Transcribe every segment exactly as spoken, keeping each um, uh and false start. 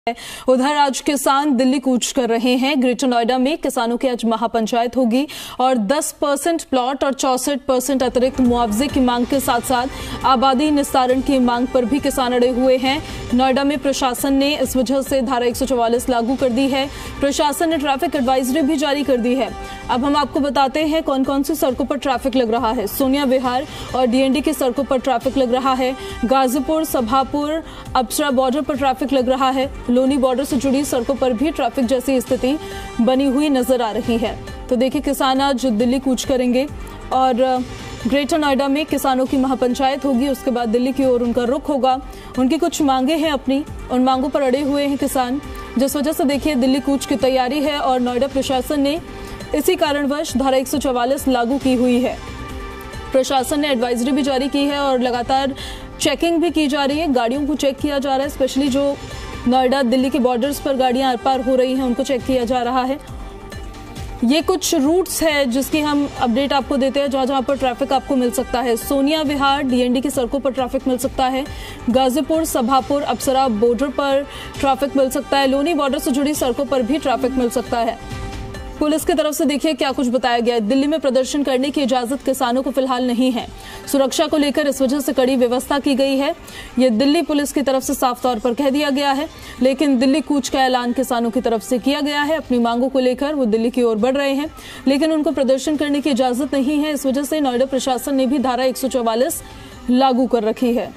उधर आज किसान दिल्ली कूच कर रहे हैं। ग्रेटर नोएडा में किसानों की आज महापंचायत होगी और दस परसेंट प्लॉट और चौसठ परसेंट अतिरिक्त मुआवजे की मांग के साथ साथ आबादी निस्तारण की मांग पर भी किसान अड़े हुए हैं। नोएडा में प्रशासन ने इस वजह से धारा एक सौ चौवालीस लागू कर दी है। प्रशासन ने ट्रैफिक एडवाइजरी भी जारी कर दी है। अब हम आपको बताते हैं कौन कौन सी सड़कों पर ट्रैफिक लग रहा है। सोनिया विहार और डीएनडी की सड़कों पर ट्रैफिक लग रहा है। गाजीपुर, सभापुर, अप्सरा बॉर्डर पर ट्रैफिक लग रहा है। लोनी बॉर्डर से जुड़ी सड़कों पर भी ट्रैफिक जैसी स्थिति बनी हुई नजर आ रही है। तो देखिए, किसान आज दिल्ली कूच करेंगे और ग्रेटर नोएडा में किसानों की महापंचायत होगी। उसके बाद दिल्ली की ओर उनका रुख होगा। उनकी कुछ मांगे हैं अपनी, उन मांगों पर अड़े हुए हैं किसान, जिस वजह से देखिए दिल्ली कूच की तैयारी है और नोएडा प्रशासन ने इसी कारणवश धारा एक सौ चौवालीस लागू की हुई है। प्रशासन ने एडवाइजरी भी जारी की है और लगातार चेकिंग भी की जा रही है। गाड़ियों को चेक किया जा रहा है, स्पेशली जो नोएडा दिल्ली के बॉर्डर्स पर गाड़ियां आर पार हो रही हैं उनको चेक किया जा रहा है। ये कुछ रूट्स है जिसकी हम अपडेट आपको देते हैं जहां जहां पर ट्रैफिक आपको मिल सकता है। सोनिया विहार, डीएनडी की सड़कों पर ट्रैफिक मिल सकता है। गाजीपुर, सभापुर, अप्सरा बॉर्डर पर ट्रैफिक मिल सकता है। लोनी बॉर्डर से जुड़ी सड़कों पर भी ट्रैफिक मिल सकता है। पुलिस की तरफ से देखिए क्या कुछ बताया गया है। दिल्ली में प्रदर्शन करने की इजाजत किसानों को फिलहाल नहीं है। सुरक्षा को लेकर इस वजह से कड़ी व्यवस्था की गई है। ये दिल्ली पुलिस की तरफ से साफ तौर पर कह दिया गया है। लेकिन दिल्ली कूच का ऐलान किसानों की तरफ से किया गया है। अपनी मांगों को लेकर वो दिल्ली की ओर बढ़ रहे हैं, लेकिन उनको प्रदर्शन करने की इजाजत नहीं है। इस वजह से नोएडा प्रशासन ने भी धारा एक सौ चौवालीस लागू कर रखी है।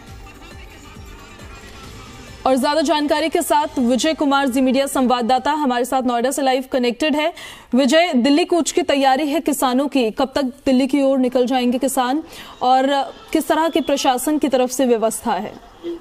और ज्यादा जानकारी के साथ विजय कुमार, जी मीडिया संवाददाता, हमारे साथ नोएडा से लाइव कनेक्टेड है। विजय, दिल्ली कूच की तैयारी है किसानों की, कब तक दिल्ली की ओर निकल जाएंगे किसान और किस तरह की प्रशासन की तरफ से व्यवस्था है?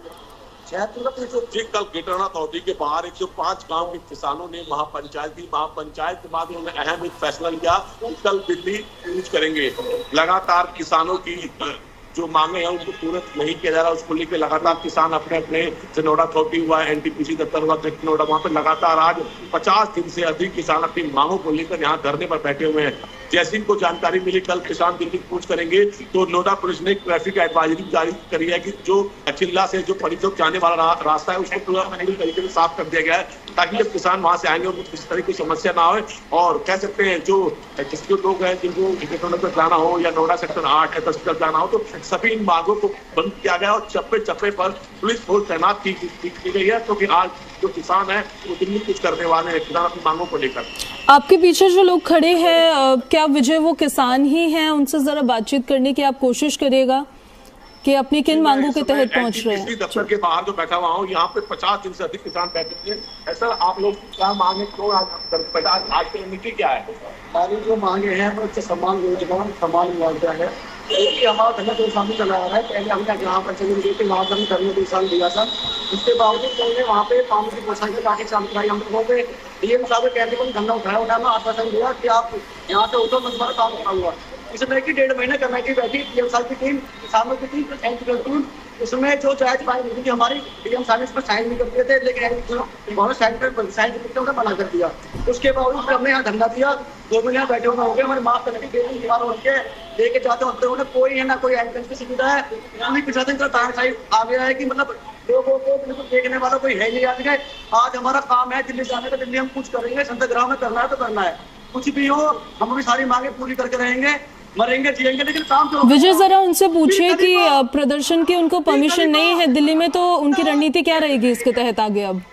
ठीक, कल ग्रेटर अथॉरिटी के बाहर एक सौ पाँच गांव के किसानों ने महापंचायत की। महापंचायत के बाद उन्होंने अहम एक फैसला लिया, कल दिल्ली कूच करेंगे। लगातार किसानों की जो मांगे हैं उनको पूरा नहीं किया जा रहा, उसको लेकर लगातार किसान अपने अपने नोएडा अथॉरिटी हुआ, एनटीपीसी दफ्तर हुआ, नोएडा, वहां पर लगातार आज पचास दिन से अधिक किसान अपनी मांगों को लेकर यहाँ धरने पर बैठे हुए हैं। जैसी इनको जानकारी मिली कल किसान दिल्ली कूच करेंगे, तो नोएडा पुलिस ने ट्रैफिक एडवाइजरी जारी करी है कि जो चिल्ला से जो पड़ी चौक जाने वाला रा, रास्ता है उसको पूरा पूरी तरीके से साफ कर दिया गया है, ताकि जब किसान वहां से आएंगे उनको किसी तरह की समस्या ना हो। और कह सकते हैं जो जिसके लोग हैं जिनको जाना हो या नोएडा सेक्टर आठ या दस तक जाना हो, तो सभी इन मार्गों को बंद किया गया और चप्पे चप्पे पर पुलिस फोर्स तैनात की, की, की गई है, क्योंकि आज जो किसान है वो दिल्ली कूच करने वाले हैं किसान अपनी मांगों को लेकर। आपके पीछे जो लोग खड़े हैं, क्या विजय वो किसान ही हैं? उनसे जरा बातचीत करने की आप कोशिश करिएगा कि अपनी किन मांगों के तहत पहुंच रहे हैं। दफ्तर के बाहर जो बैठा हुआ हूँ, यहाँ पे पचास दिन से अधिक किसान बैठे थे। ऐसा आप लोग क्या मांगे, क्यों आज आज की रणनीति क्या है? हमारी जो मांगे हैं वो समान रोजगार, समान मुआवजा है। एक हमारा धंधा दो साल चला आ रहा है। पहले हमने यहाँ पर चले गए थे, वहाँ पर हमने धर्म दो साल दिया था। उसके बावजूद हमने वहाँ पे पाँच की मोटरसाइकिल लाठी चालू कराई। हम लोगों पे डीएम साहब कहते हैं धंधा उठाया उठाया आश्वासन दिया कि आप यहाँ से उठो, मत काम उठा हुआ। इसमें की डेढ़ महीने कमेटी बैठी, डीएम साहब की टीम, किसानों की टीम, एनजीओ टीम। उसमें जो जायज पाई मिली थी हमारी, डीएम साहब इस पर साइन भी कर दिए थे, लेकिन बहुत साइन कर साइन करके उन्हें मना कर दिया। उसके बावजूद हमने यहाँ धंधा दिया, दो महीने बैठे हुए हो गए। हमारे माफ करने की दीवार उनके लेके जाते होते उन्हें कोई है ना कोई एम्बुलेंस की सुविधा है। पूरी प्रशासन का तानाशाही आ गया है कि मतलब लोगों को बिल्कुल देखने वाला कोई है नहीं। आज आज हमारा काम है दिल्ली जाने का, दिल्ली हम कुछ करेंगे, संतग्राम में करना है तो करना है, कुछ भी हो हम अपनी सारी मांगे पूरी करके रहेंगे, मरेंगे जिएंगे, लेकिन काम तो। विजय, जरा उनसे पूछिए कि प्रदर्शन की उनको परमिशन नहीं है दिल्ली में, तो उनकी रणनीति क्या रहेगी इसके तहत आगे? अब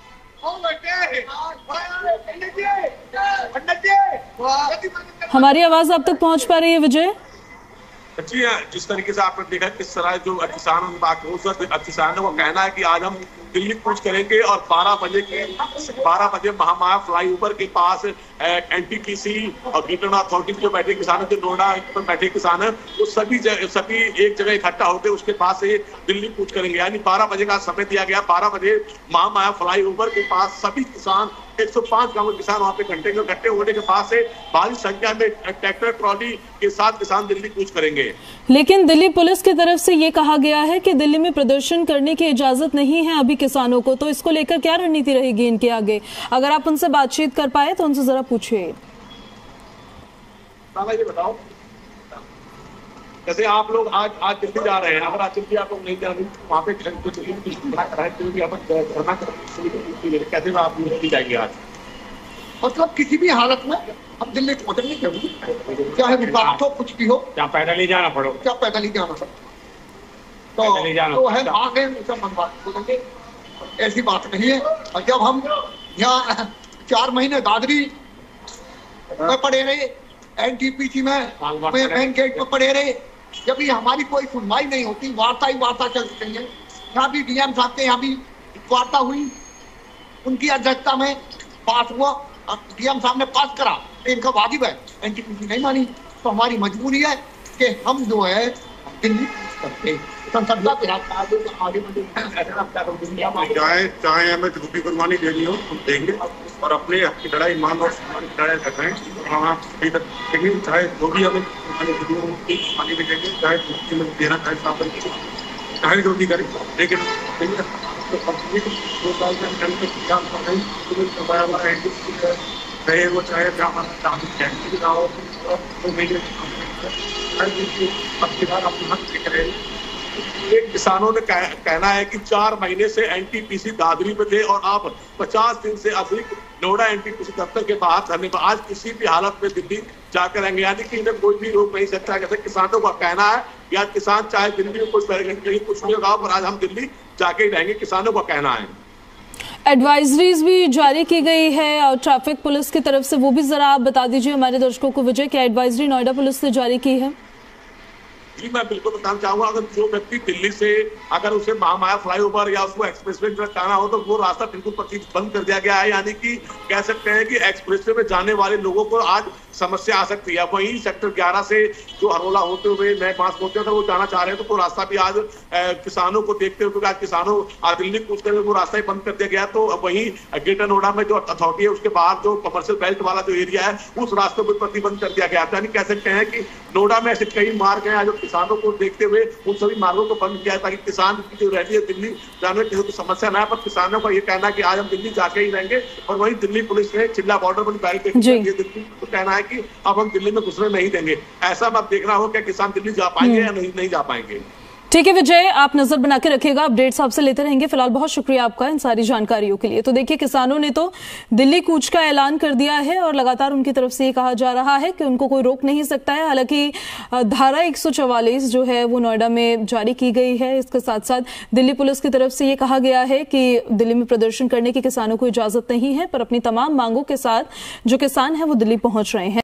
हमारी आवाज आप तक पहुंच पा रही है विजय? जी हाँ, जिस तरीके से आपने देखा किस तरह जो किसान किसानों का कहना है कि आज हम दिल्ली कूच करेंगे और बारह बजे के बारह बजे महामाया फ्लाईओवर के पास एनटीपीसी और ग्रेटर अथॉरिटी जो बैठे किसान जो नोएडा पर बैठे किसान है वो सभी सभी एक जगह इकट्ठा होकर उसके पास से दिल्ली कूच करेंगे। यानी बारह बजे का समय दिया गया। बारह बजे महामाया फ्लाईओवर के पास सभी किसान एक सौ पाँच गांव के किसान वहां पे घंटे के इकट्ठे होने के पास से भारी संख्या में ट्रैक्टर ट्रॉली के साथ किसान दिल्ली कूच करेंगे। लेकिन दिल्ली पुलिस की तरफ से ये कहा गया है कि दिल्ली में प्रदर्शन करने की इजाजत नहीं है अभी किसानों को, तो इसको लेकर क्या रणनीति रहेगी इनके आगे? अगर आप उनसे बातचीत कर पाए तो उनसे जरा पूछिए। ये बताओ जैसे आप लोग आज आज दिल्ली जा रहे हैं, अगर आज दिल्ली आप लोग नहीं जा रहे वहाँ पे कैसे आप दिल्ली जाएंगे आज? मतलब किसी भी हालत में हम दिल्ली पहुंचने की जरूरत, चाहे विकास हो कुछ भी हो, क्या पैदल ही जाना पड़ो, क्या पैदल ही जाना पड़ो, तो तो है आगे बोलेंगे ऐसी बात नहीं है। और जब हम यहाँ चार महीने दादरी में पड़े रहे, एनटीपीसी में मेन गेट में पड़े रहे, जब ये हमारी कोई सुनवाई नहीं होती, वार्ता ही वार्ता चलती रही है। यहाँ भी डीएम साहब के यहाँ भी वार्ता हुई, उनकी अध्यक्षता में पास हुआ, डीएम साहब ने पास करा, इनका वाजिब है, एनटीपीसी नहीं मानी, तो हमारी मजबूरी है कि हम जो है दिल्ली करते संसद आगे चाहे चाहे हमें रुपये कुर्बानी देनी हो हम देंगे और अपने की लड़ाई मान और लड़ाई कर रहे हैं, चाहे जो भी हमें कुर्बानी भी देंगे, चाहे देना चाहे साथ चाहे जो भी करें, लेकिन रहे वो चाहे एक किसानों ने कह, कहना है कि चार महीने से एनटीपीसी दादरी में थे और आप पचास दिन से अधिक नोएडा एनटीपीसी दफ्तर के बाहर धरने पर, आज किसी भी हालत में दिल्ली जाकर रहेंगे, यानी कि इन्हें कोई भी रोक नहीं सकता। जैसे किसानों का कहना है कि आज किसान चाहे दिल्ली में कुछ कहीं कुछ नहीं होगा पर आज हम दिल्ली जाके ही रहेंगे, किसानों का कहना है। एडवाइजरीज भी जारी की गई है और ट्रैफिक पुलिस की तरफ से, वो भी जरा आप बता दीजिए हमारे दर्शकों को विजय, क्या एडवाइजरी नोएडा पुलिस ने जारी की है? जी मैं बिल्कुल बताना चाहूंगा, अगर जो व्यक्ति दिल्ली से अगर उसे महामाया फ्लाईओवर या उसको एक्सप्रेसवे में जाना हो तो वो रास्ता बिल्कुल बंद कर दिया गया है, यानी कि कह सकते हैं कि एक्सप्रेसवे में जाने वाले लोगों को आज समस्या आ सकती है। वहीं सेक्टर ग्यारह से जो हरोला होते हुए नए पास होते हुए वो जाना चाह रहे हैं, तो वो रास्ता भी आज किसानों को देखते हुए, आज किसानों आज दिल्ली कूदते हुए वो रास्ता ही बंद कर दिया गया। तो वहीं ग्रेटर नोएडा में जो अथॉरिटी है उसके बाहर जो कमर्शियल बेल्ट वाला जो एरिया है उस रास्ते पर प्रतिबंध कर दिया गया था। यानी कह सकते हैं कि नोएडा में ऐसे कई मार्ग हैं जो किसानों को देखते हुए उन सभी मार्गों को बंद किया है ताकि किसान की जो रैली है दिल्ली जाने में किसी को समस्या ना है। पर किसानों का ये कहना है कि आज हम दिल्ली जाके ही रहेंगे, और वहीं दिल्ली पुलिस ने चिल्ला बॉर्डर पर बैरिकेड दिल्ली तो कहना है कि अब हम दिल्ली में घुसने नहीं देंगे। ऐसा अब देखना हो क्या किसान दिल्ली जा पाएंगे या नहीं नहीं जा पाएंगे। ठीक है विजय, आप नजर बना के रखिएगा, अपडेट्स आपसे लेते रहेंगे। फिलहाल बहुत शुक्रिया आपका इन सारी जानकारियों के लिए। तो देखिए किसानों ने तो दिल्ली कूच का ऐलान कर दिया है और लगातार उनकी तरफ से ये कहा जा रहा है कि उनको कोई रोक नहीं सकता है। हालांकि धारा एक सौ चवालीस जो है वो नोएडा में जारी की गई है। इसके साथ साथ दिल्ली पुलिस की तरफ से ये कहा गया है कि दिल्ली में प्रदर्शन करने की किसानों को इजाजत नहीं है, पर अपनी तमाम मांगों के साथ जो किसान है वो दिल्ली पहुंच रहे हैं।